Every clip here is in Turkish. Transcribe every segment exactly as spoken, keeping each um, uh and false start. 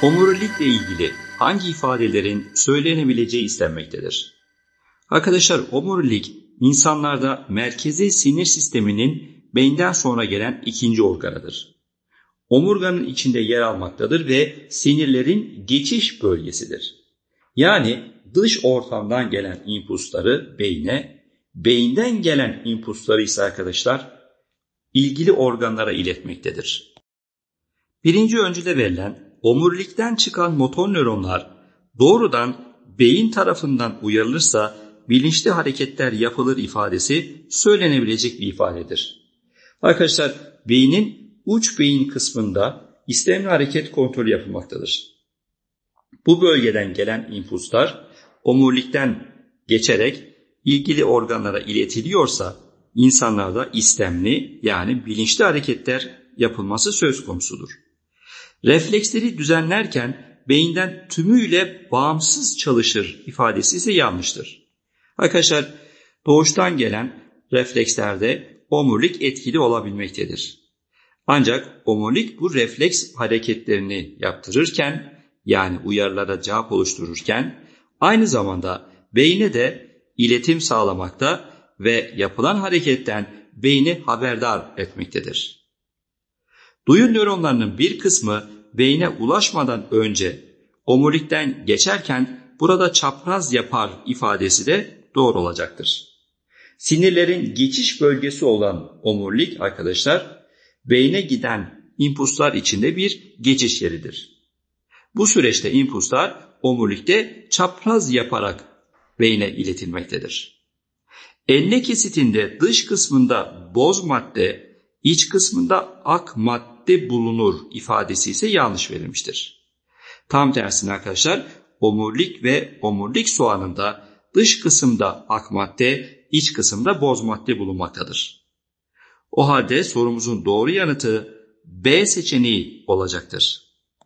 Omurilikle ilgili hangi ifadelerin söylenebileceği istenmektedir? Arkadaşlar, omurilik insanlarda merkezi sinir sisteminin beyinden sonra gelen ikinci organıdır. Omurganın içinde yer almaktadır ve sinirlerin geçiş bölgesidir. Yani dış ortamdan gelen impulsları beyne, beyinden gelen impulsları ise arkadaşlar ilgili organlara iletmektedir. Birinci öncüde verilen omurilikten çıkan motor nöronlar doğrudan beyin tarafından uyarılırsa bilinçli hareketler yapılır ifadesi söylenebilecek bir ifadedir. Arkadaşlar, beynin uç beyin kısmında istemli hareket kontrolü yapılmaktadır. Bu bölgeden gelen impulslar omurilikten geçerek ilgili organlara iletiliyorsa insanlarda istemli yani bilinçli hareketler yapılması söz konusudur. Refleksleri düzenlerken beyinden tümüyle bağımsız çalışır ifadesi ise yanlıştır. Arkadaşlar, doğuştan gelen reflekslerde omurilik etkili olabilmektedir. Ancak omurilik bu refleks hareketlerini yaptırırken yani uyarılara cevap oluştururken aynı zamanda beyne de iletim sağlamakta ve yapılan hareketten beyni haberdar etmektedir. Duyu nöronlarının bir kısmı beyne ulaşmadan önce omurilikten geçerken burada çapraz yapar ifadesi de doğru olacaktır. Sinirlerin geçiş bölgesi olan omurilik arkadaşlar beyne giden impulslar içinde bir geçiş yeridir. Bu süreçte impulslar omurilikte çapraz yaparak beyne iletilmektedir. Enlem kesitinde dış kısmında boz madde, iç kısmında ak madde bulunur ifadesi ise yanlış verilmiştir. Tam tersine arkadaşlar, omurilik ve omurilik soğanında dış kısımda ak madde, iç kısımda boz madde bulunmaktadır. O halde sorumuzun doğru yanıtı B seçeneği olacaktır.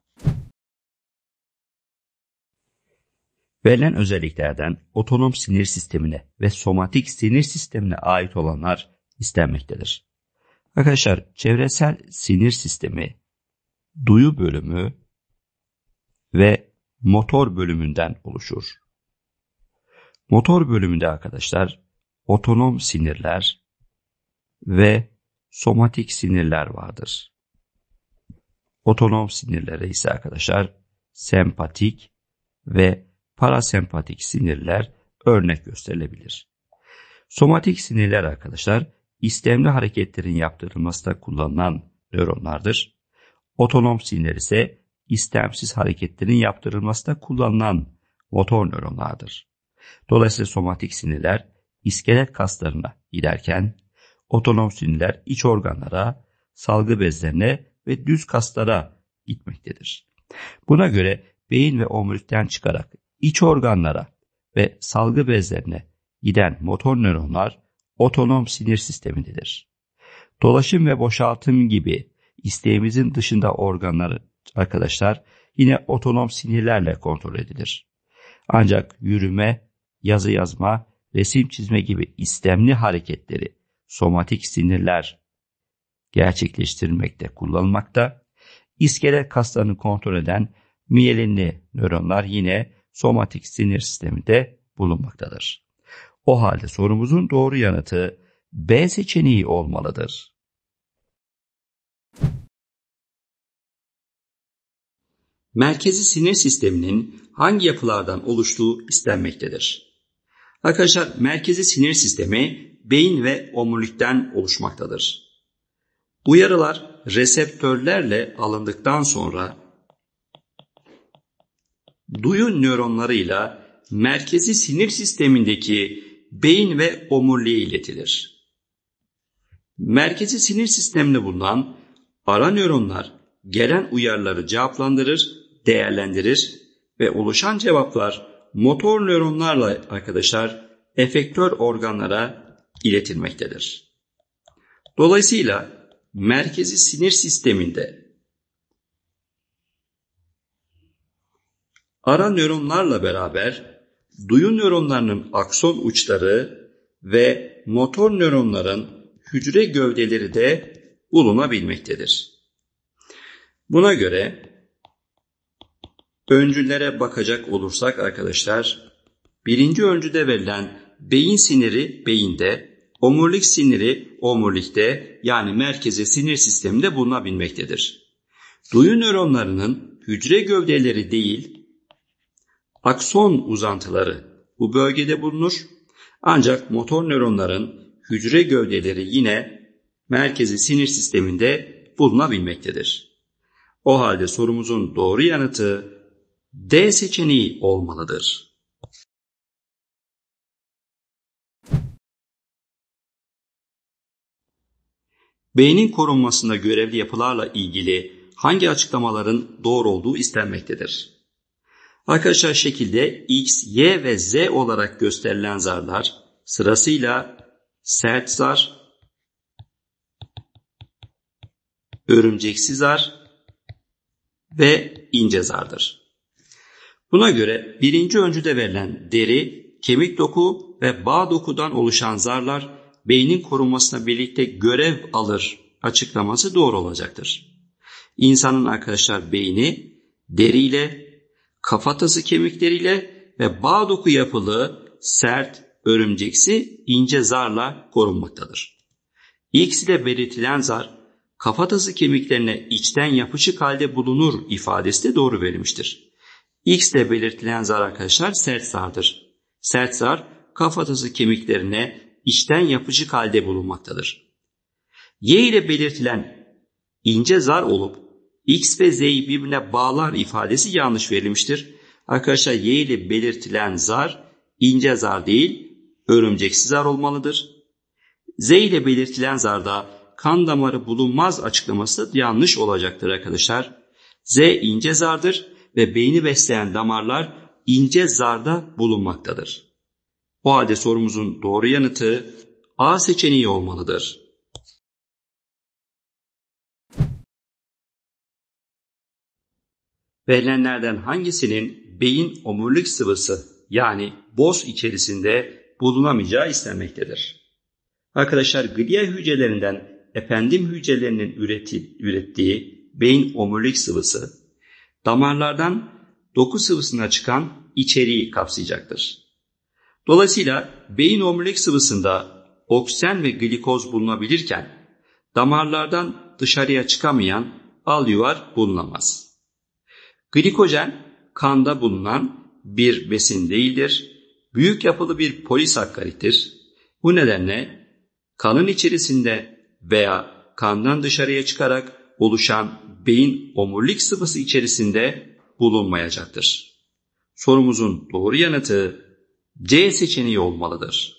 Verilen özelliklerden otonom sinir sistemine ve somatik sinir sistemine ait olanlar istenmektedir. Arkadaşlar, çevresel sinir sistemi, duyu bölümü ve motor bölümünden oluşur. Motor bölümünde arkadaşlar otonom sinirler ve somatik sinirler vardır. Otonom sinirlere ise arkadaşlar sempatik ve parasempatik sinirler örnek gösterilebilir. Somatik sinirler arkadaşlar istemli hareketlerin yaptırılmasında kullanılan nöronlardır. Otonom sinirler ise istemsiz hareketlerin yaptırılmasında kullanılan motor nöronlardır. Dolayısıyla somatik sinirler iskelet kaslarına giderken otonom sinirler iç organlara, salgı bezlerine ve düz kaslara gitmektedir. Buna göre beyin ve omurilikten çıkarak iç organlara ve salgı bezlerine giden motor nöronlar otonom sinir sistemindedir. Dolaşım ve boşaltım gibi isteğimizin dışında organlar arkadaşlar yine otonom sinirlerle kontrol edilir. Ancak yürüme, yazı yazma, resim çizme gibi istemli hareketleri somatik sinirler gerçekleştirmekte kullanılmakta. İskelet kaslarını kontrol eden miyelinli nöronlar yine somatik sinir sisteminde bulunmaktadır. O halde sorumuzun doğru yanıtı B seçeneği olmalıdır. Merkezi sinir sisteminin hangi yapılardan oluştuğu istenmektedir. Arkadaşlar, merkezi sinir sistemi beyin ve omurilikten oluşmaktadır. Uyarılar reseptörlerle alındıktan sonra duyu nöronlarıyla merkezi sinir sistemindeki beyin ve omuriliğe iletilir. Merkezi sinir sisteminde bulunan ara nöronlar gelen uyarıları cevaplandırır, değerlendirir ve oluşan cevaplar motor nöronlarla arkadaşlar efektör organlara iletilmektedir. Dolayısıyla merkezi sinir sisteminde ara nöronlarla beraber duyu nöronlarının akson uçları ve motor nöronların hücre gövdeleri de bulunabilmektedir. Buna göre Öncüllere bakacak olursak arkadaşlar, birinci öncüde verilen beyin siniri beyinde, omurilik siniri omurilikte yani merkezi sinir sisteminde bulunabilmektedir. Duyu nöronlarının hücre gövdeleri değil, akson uzantıları bu bölgede bulunur. Ancak motor nöronların hücre gövdeleri yine merkezi sinir sisteminde bulunabilmektedir. O halde sorumuzun doğru yanıtı D seçeneği olmalıdır. Beynin korunmasında görevli yapılarla ilgili hangi açıklamaların doğru olduğu istenmektedir? Arkadaşlar şekilde X, Y ve Z olarak gösterilen zarlar sırasıyla sert zar, örümceksi zar ve ince zardır. Buna göre birinci öncüde verilen deri, kemik doku ve bağ dokudan oluşan zarlar beynin korunmasına birlikte görev alır açıklaması doğru olacaktır. İnsanın arkadaşlar beyni deriyle, kafatası kemikleriyle ve bağ doku yapılı sert, örümceksi, ince zarla korunmaktadır. X ile belirtilen zar kafatası kemiklerine içten yapışık halde bulunur ifadesi de doğru verilmiştir. X ile belirtilen zar arkadaşlar sert zardır. Sert zar kafatası kemiklerine içten yapışık halde bulunmaktadır. Y ile belirtilen ince zar olup X ve Z'yi birbirine bağlar ifadesi yanlış verilmiştir. Arkadaşlar Y ile belirtilen zar ince zar değil, örümceksi zar olmalıdır. Z ile belirtilen zarda kan damarı bulunmaz açıklaması yanlış olacaktır arkadaşlar. Z ince zardır ve beyni besleyen damarlar ince zarda bulunmaktadır. O halde sorumuzun doğru yanıtı A seçeneği olmalıdır. Verilenlerden hangisinin beyin omurilik sıvısı yani boz içerisinde bulunamayacağı istenmektedir? Arkadaşlar glia hücrelerinden ependim hücrelerinin üreti, ürettiği beyin omurilik sıvısı damarlardan doku sıvısına çıkan içeriği kapsayacaktır. Dolayısıyla beyin omurilik sıvısında oksijen ve glikoz bulunabilirken damarlardan dışarıya çıkamayan alüvar bulunamaz. Glikojen kanda bulunan bir besin değildir. Büyük yapılı bir polisakkarittir. Bu nedenle kanın içerisinde veya kandan dışarıya çıkarak oluşan beyin omurilik sıvısı içerisinde bulunmayacaktır. Sorumuzun doğru yanıtı C seçeneği olmalıdır.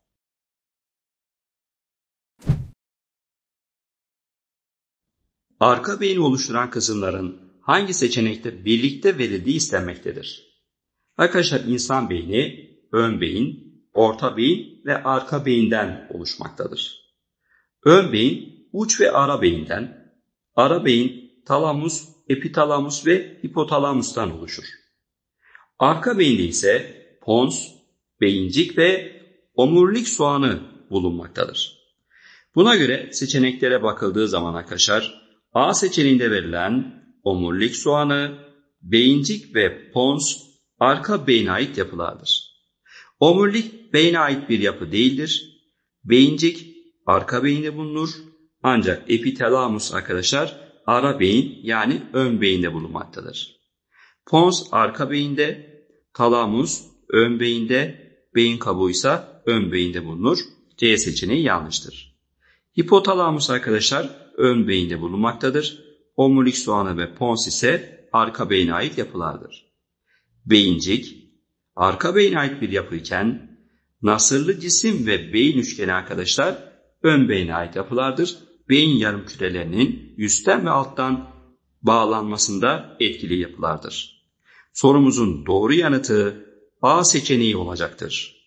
Arka beyni oluşturan kısımların hangi seçenekte birlikte verildiği istenmektedir? Arkadaşlar insan beyni ön beyin, orta beyin ve arka beyinden oluşmaktadır. Ön beyin uç ve ara beyinden, ara beyin talamus, epitalamus ve hipotalamustan oluşur. Arka beyinde ise pons, beyincik ve omurilik soğanı bulunmaktadır. Buna göre seçeneklere bakıldığı zaman arkadaşlar A seçeneğinde verilen omurilik soğanı, beyincik ve pons arka beyine ait yapılardır. Omurilik beyne ait bir yapı değildir. Beyincik arka beyinde bulunur. Ancak epitalamus arkadaşlar ara beyin yani ön beyinde bulunmaktadır. Pons arka beyinde, talamus ön beyinde, beyin kabuğu ise ön beyinde bulunur. C seçeneği yanlıştır. Hipotalamus arkadaşlar ön beyinde bulunmaktadır. Omurilik soğanı ve pons ise arka beyine ait yapılardır. Beyincik arka beyine ait bir yapıyken nasırlı cisim ve beyin üçgeni arkadaşlar ön beyine ait yapılardır. Beyin yarımkürelerinin üstten ve alttan bağlanmasında etkili yapılardır. Sorumuzun doğru yanıtı A seçeneği olacaktır.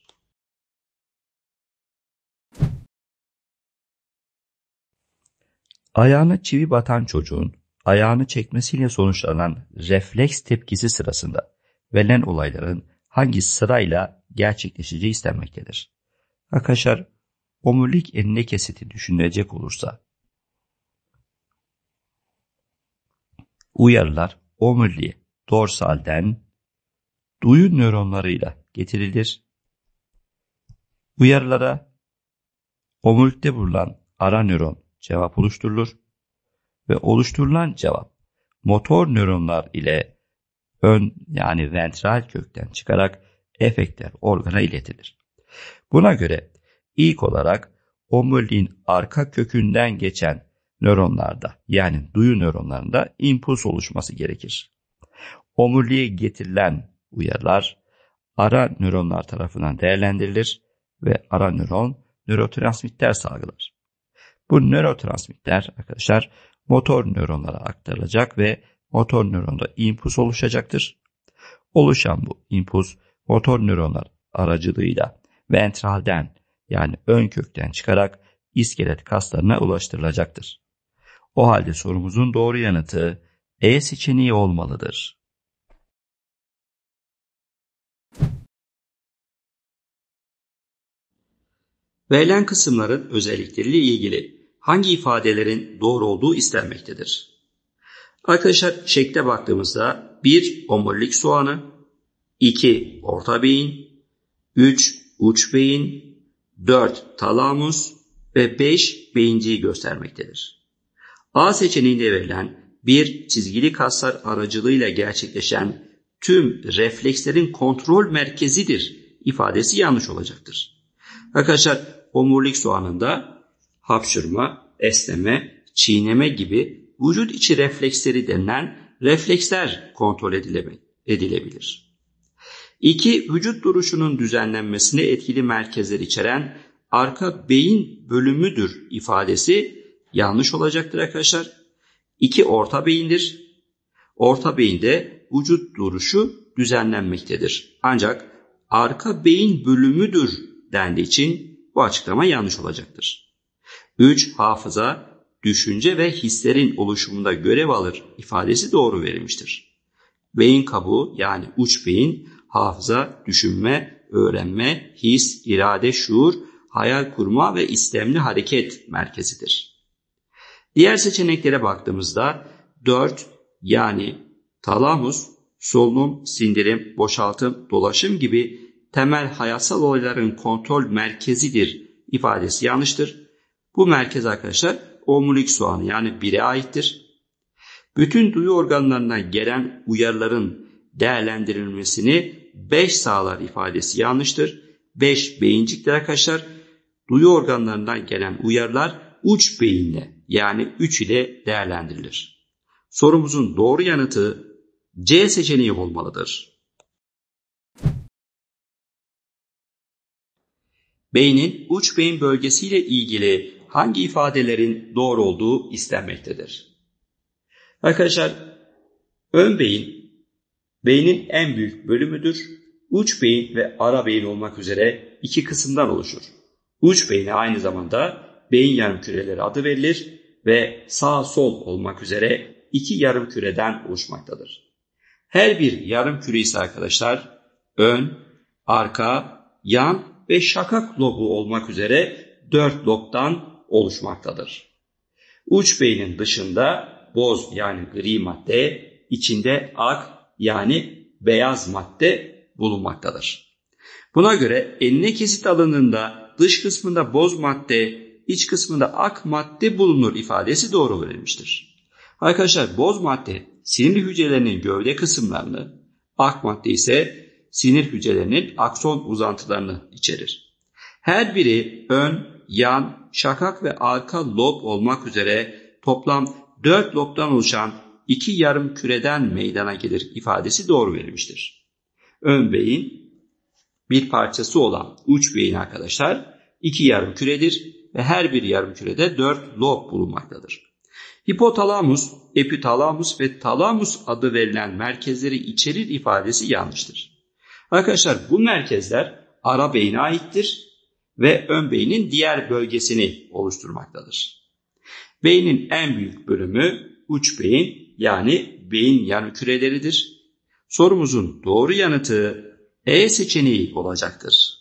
Ayağına çivi batan çocuğun ayağını çekmesiyle sonuçlanan refleks tepkisi sırasında verilen olayların hangi sırayla gerçekleşeceği istenmektedir? Arkadaşlar omurilik enine kesiti düşünülecek olursa uyarılar omuriliğe dorsalden duyu nöronlarıyla getirilir. Uyarılara omurilikte bulunan ara nöron cevap oluşturulur ve oluşturulan cevap motor nöronlar ile ön yani ventral kökten çıkarak efekter organa iletilir. Buna göre ilk olarak omuriliğin arka kökünden geçen nöronlarda yani duyu nöronlarında impuls oluşması gerekir. Omuriliğe getirilen uyarılar ara nöronlar tarafından değerlendirilir ve ara nöron nörotransmitter salgılar. Bu nörotransmitter arkadaşlar motor nöronlara aktarılacak ve motor nöronda impuls oluşacaktır. Oluşan bu impuls motor nöronlar aracılığıyla ventralden yani ön kökten çıkarak iskelet kaslarına ulaştırılacaktır. O halde sorumuzun doğru yanıtı E seçeneği olmalıdır. Verilen kısımların özellikleriyle ilgili hangi ifadelerin doğru olduğu istenmektedir? Arkadaşlar şekle baktığımızda bir omurilik soğanı, iki orta beyin, üç uç beyin, dört talamus ve beş beyinciği göstermektedir. A seçeneğinde verilen bir çizgili kaslar aracılığıyla gerçekleşen tüm reflekslerin kontrol merkezidir ifadesi yanlış olacaktır. Arkadaşlar omurilik soğanında hapşırma, esneme, çiğneme gibi vücut içi refleksleri denilen refleksler kontrol edilebilir. iki Vücut duruşunun düzenlenmesine etkili merkezler içeren arka beyin bölümüdür ifadesi yanlış olacaktır arkadaşlar. iki Orta beyindir. Orta beyinde vücut duruşu düzenlenmektedir. Ancak arka beyin bölümüdür dendiği için bu açıklama yanlış olacaktır. üç Hafıza, düşünce ve hislerin oluşumunda görev alır ifadesi doğru verilmiştir. Beyin kabuğu yani uç beyin hafıza, düşünme, öğrenme, his, irade, şuur, hayal kurma ve istemli hareket merkezidir. Diğer seçeneklere baktığımızda dört yani talamus, solunum, sindirim, boşaltım, dolaşım gibi temel hayatsal olayların kontrol merkezidir ifadesi yanlıştır. Bu merkez arkadaşlar omurilik soğanı yani bire aittir. Bütün duyu organlarına gelen uyarıların değerlendirilmesini beş sağlar ifadesi yanlıştır. beş beyincikler arkadaşlar. Duyu organlarından gelen uyarılar uç beyinle yani üç ile değerlendirilir. Sorumuzun doğru yanıtı C seçeneği olmalıdır. Beynin uç beyin bölgesiyle ilgili hangi ifadelerin doğru olduğu istenmektedir? Arkadaşlar ön beyin beynin en büyük bölümüdür. Uç beyin ve ara beyin olmak üzere iki kısımdan oluşur. Uç beyine aynı zamanda beyin yarımküreleri adı verilir ve sağ sol olmak üzere iki yarımküreden oluşmaktadır. Her bir yarımküre ise arkadaşlar ön, arka, yan ve şakak lobu olmak üzere dört lobdan oluşmaktadır. Uç beynin dışında boz yani gri madde, içinde ak yani beyaz madde bulunmaktadır. Buna göre enine kesit alındığında dış kısmında boz madde, iç kısmında ak madde bulunur ifadesi doğru verilmiştir. Arkadaşlar boz madde sinir hücrelerinin gövde kısımlarını, ak madde ise sinir hücrelerinin akson uzantılarını içerir. Her biri ön, yan, şakak ve arka lob olmak üzere toplam dört lobdan oluşan iki yarım küreden meydana gelir ifadesi doğru verilmiştir. Ön beyin bir parçası olan uç beyin arkadaşlar iki yarım küredir ve her bir yarım kürede dört lob bulunmaktadır. Hipotalamus, epitalamus ve talamus adı verilen merkezleri içerir ifadesi yanlıştır. Arkadaşlar bu merkezler ara beyine aittir ve ön beynin diğer bölgesini oluşturmaktadır. Beynin en büyük bölümü uç beyin yani beyin yarımküreleridir. Sorumuzun doğru yanıtı E seçeneği olacaktır.